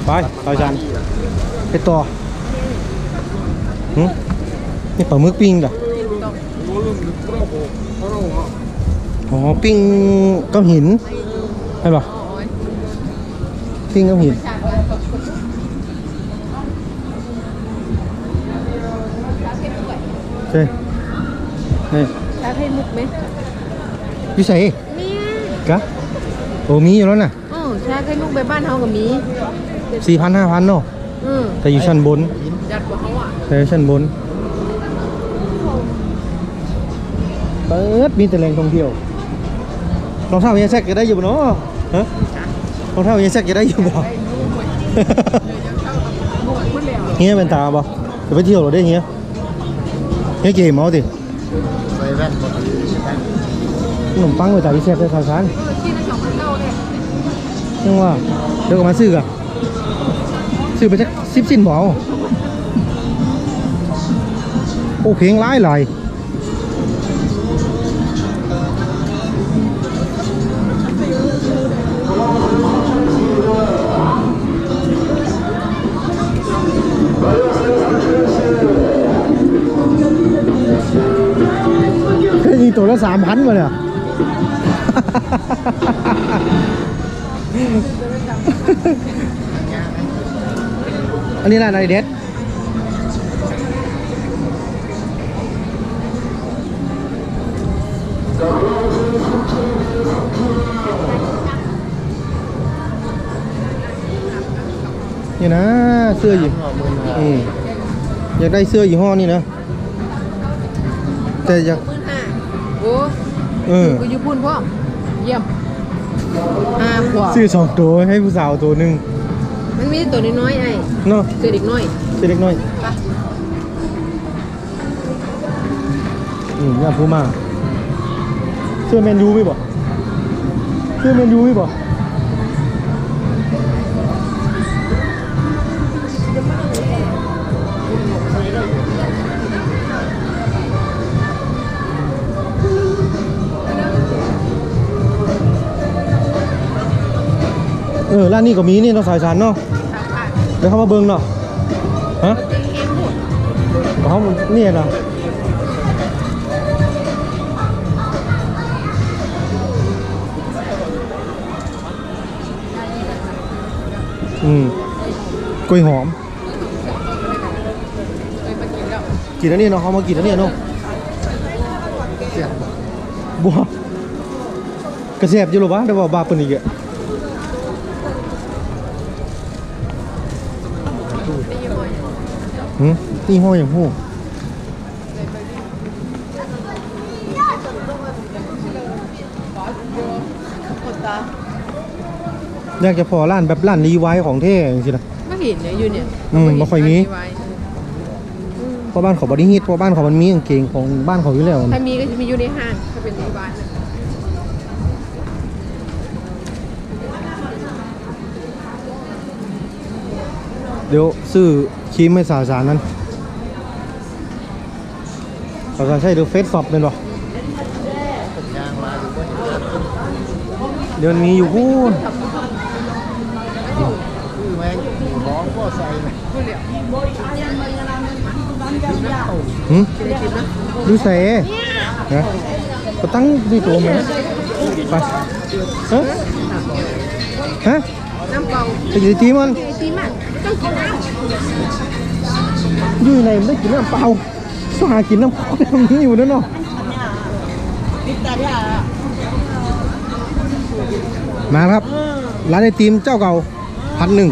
ไปต่อจานไปต่อนี่ปลาหมึกปิ้งด่ะอ๋อปิ้งก้อนหินใช่ป่ะปิ้งก้อนหินใช่นี่ชาไข่มุกไหมพี่ใส่เนี่ยกะโอ้มีอยู่แล้วน่ะชาไข่มุกไปบ้านเฮากับมี 4,000 5,000เนาะแต่อยู่ชั้นบนจัดกว่าเขาอ่ะแต่ชั้นบนเปิดมีแต่แหล่งท่องเที่ยวรองเท้ายังแซกจะได้อยู่บ่เนาะฮะรองเท้ายังแซกจะได้อยู่บ่เฮียเป็นตาบ่จะไปเที่ยวหรอได้เฮียเกมเอาดิใส่แว่นขนมปังไปตาอีแซกได้ข่าวสารยังว่าเดี๋ยวก็มาซื้อกันซื้อไปสัก10 สิ้นบ่เอาโอ้เพลงหลายยิงตัวละ3,000มาเนี่ยอันนี้ร้านอะไรเด็ดนี่นะเสื้ออยู่อยากได้เสื้อยี่ห้อนี่นะแต่อยากโอ้กูอยู่พุ่นพ่อเยี่ยมขวบซื้อ2 ตัวให้ผู้สาวตัวหนึ่งมันมีตัวน้อยๆไอ้เนาะเสื้อเด็กน้อยอย่าพูดมาเสื้อแมนยูไม่บอกเสื้อแมนยูไม่บอกร้านนี้ก็มีนี่เราสายสารเนาะเดี๋ยวเขามาเบิ้งเนาะฮะเขาเนี่ยนะกล้วยหอมกินแล้วนี่เนาะเขามากินแล้วเนี่ยเนาะบัวกระเสียบอยู่หรอวะเดี๋ยวบอกบาปนอีกอะนี่ห้อยอย่างพวกอยากจะพอร้านแบบร้านรีไวท์ของเท่จริงๆนะไม่เห็นเนี่ยอยู่เนี่ยไม่ค่อยมีเพราะบ้านเขาบริฮิตเพราะบ้านเขามันมีกางเกงของบ้านเขาอยู่แล้วถ้ามีก็จะมีอยู่ในห้างถ้าเป็นรีไวท์เดี๋ยวซื้อครีมให้สาวๆนั้นเราจะใช้ดูเฟซช็อปเป็นป่ะเดี๋ยวมีอยู่พูนดูเซ่นะก็ตั้งดีตัวมั้ยไปฮะน้ำเปล่าจะอยู่ที่มันต้องกินน้ำอยู่ในไม่กินน้ำเปล่าสหากินน้ำข้าวนี้อยู่นั่นเนาะมาครับร้านไอติมเจ้าเก่า1,000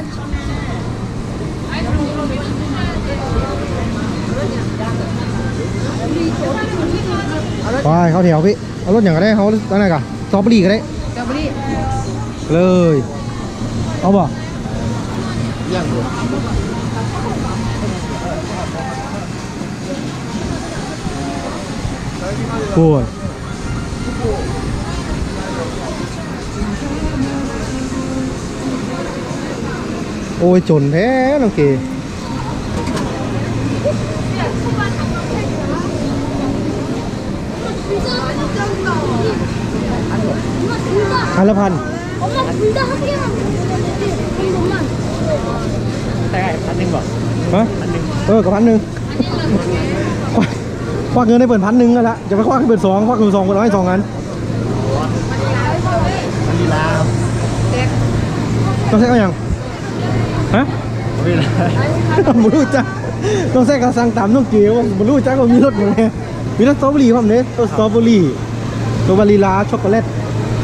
ไปเขาแถวพี่เอารถอย่างก็ได้เขาอะไรกันสตรอเบอรี่ก็ได้เลยเอาบ่ย่างปวดโอ้ยจนแท้น้องเก๋1,000 1,000 แต่ไอ้1,000บอกฮะกับ1,000ควักเงินได้เปิด1,000กันละจะไปควักให้เปิด2ควักเงิน2คนเอาให้2กันมันลีลาครับต้องแซกเอาอย่างฮะไม่ได้ไม่รู้จักต้องแซกกระสังตามต้องเกี่ยวไม่รู้จักว่ามีรสอะไรมีรสสตรอเบอรี่ความเนี้ยตัวสตรอเบอรี่ตัววานิลาช็อกโกแลต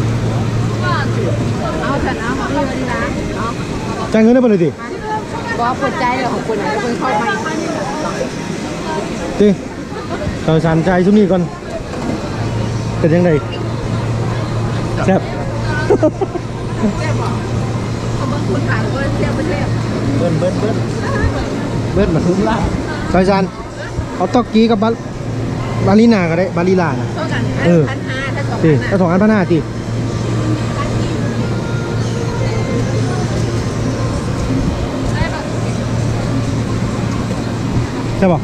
เอาฉันเอาพี่วันนี้นะเอาจ่ายเงินได้ปะเลยดิบอกเปิดใจเลยของคุณนะคุณเข้าไปดิต่อสารใจชุดนี้ก่อนเป็นยังไงแซ่บแซ่บบอกเขาเบิ้งคนขายก็แซ่บไปแซ่บเบิ้ลมาทุ่มล่าต่อสารเอาต๊อกกี้กับบาลีนาก็ได้บาลีลานะเท่ากันดิถ้า2,500ดิใช่ป่ะ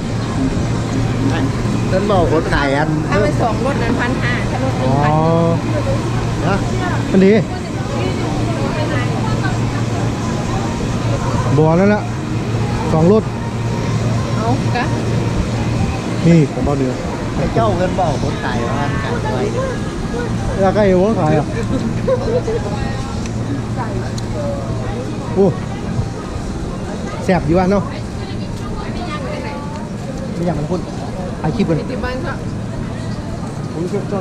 ฉันบอกคนขายอันถ้าเป็น2รถนั้น1,500ถ้ารถอ๋อนะมันดีบัวนั่นแหละ2รถเอากะนี่ของบ้านเนื้อไอ้เจ้าเงินบอกคนขายว่าขายไว้อยากให้เอวขายอ่ะโอ้แซ่บดีว่ะเนาะไม่อยากมันพูดไอคลิปกันที่บ้านก็ผมเชื่อต้น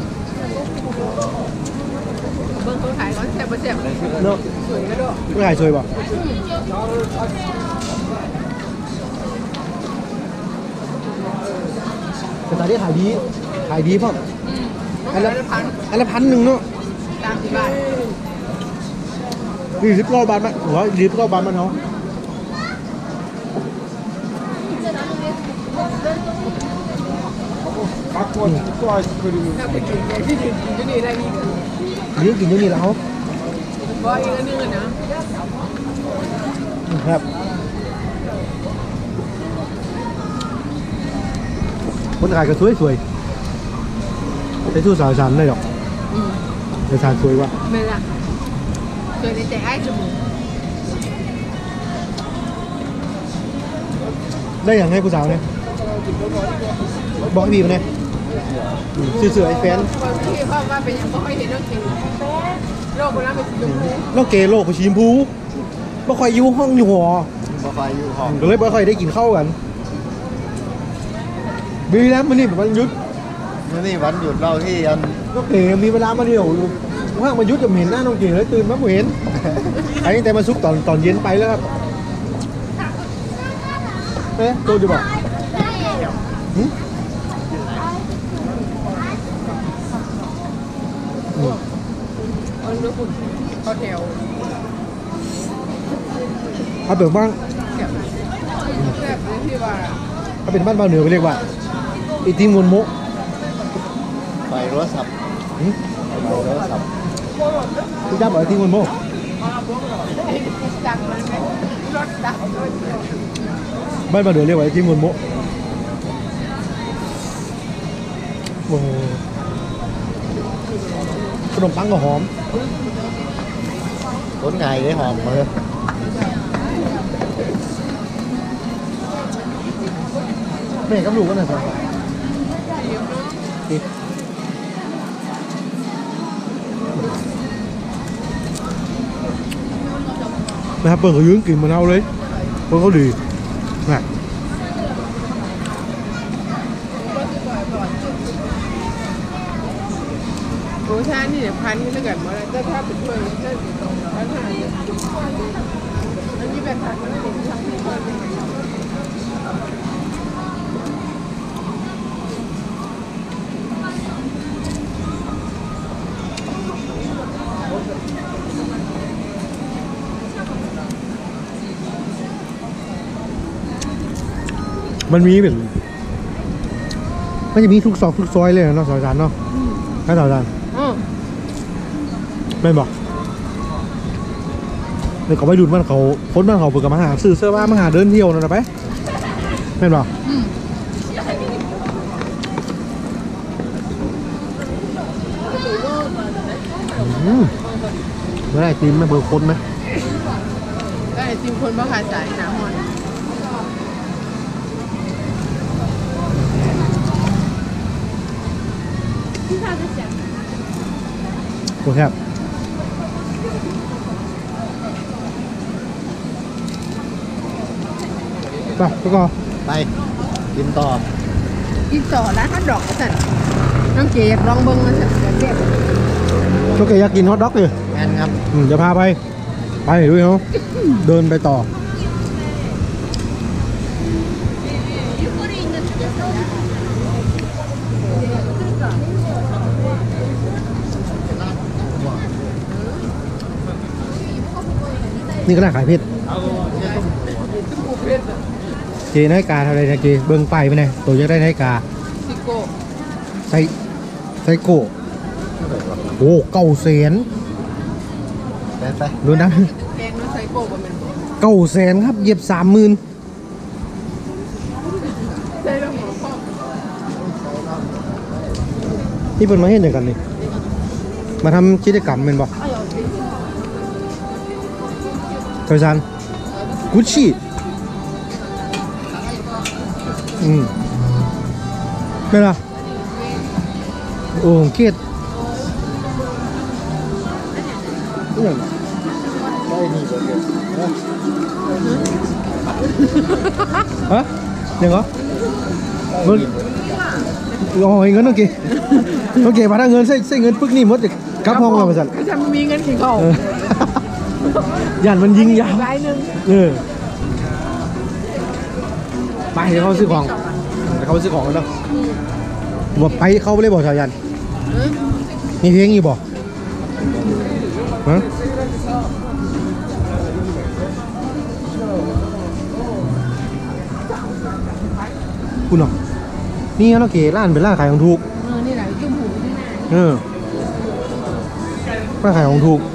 เบิ้งคนขายก็แซ่บไปแซ่บเนาะสวยก็ด้วยไม่ขายสวยป่ะแต่ตอนนี้ขายดีพ่ออันละ1,000เนาะ 30 บาท 29 บาทมั้ยหัว29 บาทมันเหรอปักคนก็คือถ้าไปกินที่ดินกินที่นี่ได้อีกนี่กินอยู่นี่แล้วบอกอีกอันนึงนะครับคนขายก็สวยใช้สู้สาวสารเลยหรอกแต่สารสวยว่ะไม่ละสวยในใจไอ้จมูกได้อย่างให้ผู้สาวเนี่ยบอกบีบเนี่ยเสือไอ้แฟนคนที่พ่อว่าเป็นยังไม่ค่อยเห็นเรื่องกินโรคคนนั้นเป็นสีชมพูโลกเกโลกผู้ชีมพูบ่ค่อยอยู่ห้องอยู่หอมาไฟอยู่ห้องก็เลยบ่ค่อยได้กินข้าวกันบีแล้วมันนี่มันยุดนี่วันหยุดเราที่อันโลกเกมีเวลามาเดียวว่างมายุดจะเห็นหน้าน้องเกเลยตื่นมาบ่เห็นไอ้แต่มาซุกตอนเย็นไปแล้วครับเอ๊ะโดนจะบอกหึมันดูฝุ่นเขาแถวเอาเปิดบ้างแซ่บแซ่บเลยที่ว่าถ้าเป็นบ้านบางเหนือไปเรียกว่าอีทีมวนโมไฟรถสับไฟรถสับพี่จ้าบอกอีทีมวนโมดังมันไหมรถดังบ้านบางเหนือเรียกว่าอีทีมวนโมโอ้โหขนมปังก็หอมคนขายได้หอมมือแม่กับลูกก็น่ะสินะครับเปิดเขายืนกินมะนาวเลยเปิดเขาดีนะโอ้ชานี่เดี๋ยวพันนี่ถ้าเกิดมาแล้วถ้าเป็นถ้วยถ้าพันหาเนี่ยอันนี้แบบพันมันเป็นทำให้คนมันมีแบบมันจะมีทุกซอกทุกซอยเลยเนาะสาวจานเนาะให้สาวจานไม่บอกเดี๋ยวเขาไปดูดมันเขาพ้นมันเขาเปิดกับมาหาซื้อเสื้อผ้ามาหาเดินเที่ยวนั่นนะไปไม่บอกเมื่อไรตีมไม่เบอร์คนไหมริงคนบ่ขาดสายหนาหอนโอ้ครับไปไปก่อนไปกินต่อกินต่อร้านฮอทดอกสั่นน้องเกอยากลองเบิ้งมาสั่นอยากเก็บโอเคอยากกินฮอทดอกเลยแมนครับจะพาไปดูเนาะเดินไปต่อนี่ก็น่าขายเพชรเกนาฬิกาเท่าไรนะเกเบิ้งไปไหนตัวจะได้นาฬิกาซิโก้ไซโก้โอ้900,000 ไปดูนะแกงน้องไซโก้บ่แม่นบ่ 900,000ครับเหยียบ30,000 ใช่แล้วหมอพ่อนี่เป็นมาเห็นอย่างกันนี่มาทำกิจกรรมเป็นบ่เทอร์ซันกุชชี่ไม่ล่ะโอ้เกียดได้นี่เบอร์เกอร์ฮะยังเหรอเงินโอ้ยเงินโอเคโอเคมาถ้าเงินใส่เงินปึ๊กนี่หมดจะกลับห้องเราไปสั่นก็จะมีเงินกี่เขายันมันยิงยาวรายหนึงไปเดี๋ยวเขาซื้อของเดี๋ยวเขาซื้อของกันเนาะบอกไปเขาไม่ได้บอกชาวยันมีเพลงอยู่บอกฮะคุณเนาะนี่เนาะเก๋ร้านเป็นร้านขายของถูกนี่แหละจุ่มหูที่หน้าร้านขายของถูก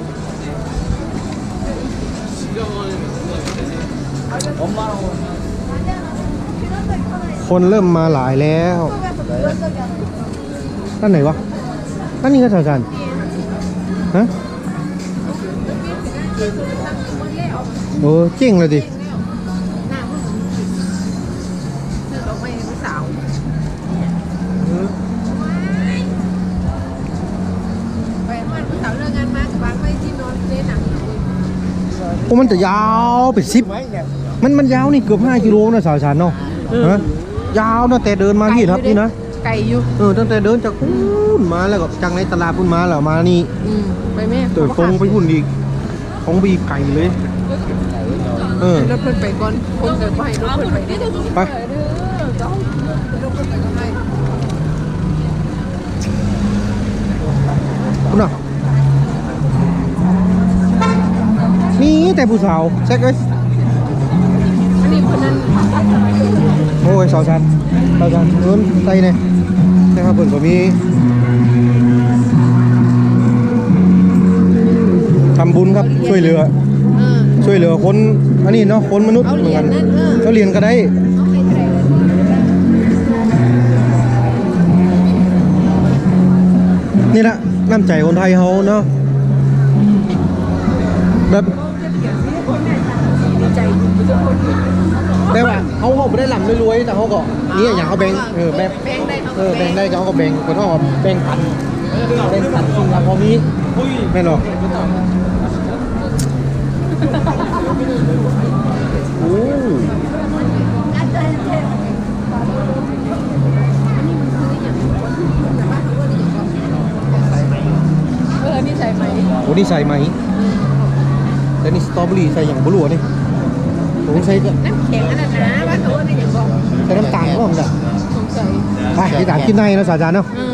คนเริ่มมาหลายแล้วด้านไหนวะด้านนี้ก็ชาวจันฮะโอ้เจ๋งเลยดิหน้ามันซื้อดอกไม้ให้ผู้สาวไปบ้านผู้สาวเลิกงานมากับบ้านไปที่นอนเล่นหนังโอ้มันจะยาวเป็น10มันยาวนี่เกือบ5 กิโลนะสาวชันเนาะฮะยาวนะแต่เดินมาที่ครับนี่นะไก่อยู่ตั้งแต่เดินจากพุ่นมาแล้วก็จากในตลาดพุ่นมาแล้วมานี่ไปแม่เติดตรงไปพุ่นอีกของบีไก่เลยรถเพิ่นไปก่อนคนเดินไปรถเพิ่นไปดิไปคุณน่ะมีแต่ผู้สาวเช็คเลยอันนี้คนนั้นโอ้ยสาวชันเงินใส่เนี่ยนะครับเพิ่นก็มีทำบุญครับช่วยเหลือคนอันนี้เนาะคนมนุษย์เหมือนกันเขาเรียนก็ได้นี่แหละน้ำใจคนไทยเขาเนาะแบบแต่ว่าเขาไม่ได้หล่ำรวยแต่เขาก็นี่อย่างเขาแบ่งแบ่งได้เขาก็แบ่งคนเขาก็แบ่งปันสิ่งเราพอมีแม่หรอโอ้นี่ใส่ไหมโหนี่ใส่ไหมแต่นี่สตรอเบอรี่ใส่อย่างบลัวนี่ผมใส่น้ำแข็งอันนั้นนะว่าตัวนี่อย่างบอกใส่น้ำตาลก็ผมจ้ะสงสัยไปที่ตามกินในนะสาจานเนาะอืม